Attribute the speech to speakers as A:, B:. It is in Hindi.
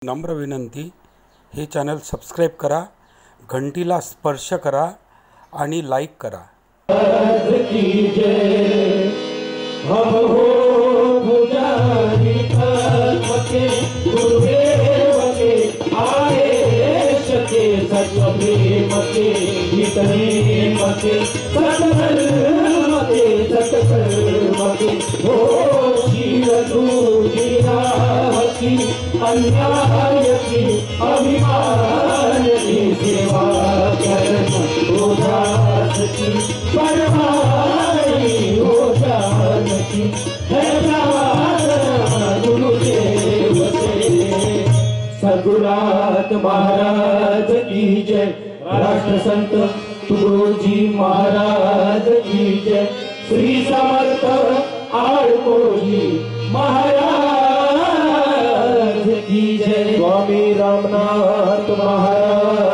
A: नम्र विनंती, हे चॅनल सबस्क्राईब करा, घंटीला स्पर्श करा आणि लाईक करा।
B: अन्याय की अभिमान की सेवा करना उदास की परवाही हो जानती है गुरुदेव से। सद्गुरुनाथ महाराज की जय, राष्ट्र संत तुकोजी महाराज की जय, श्री समर्थ आडकोजी महाराज की जय, स्वामी रामनाथ महाराज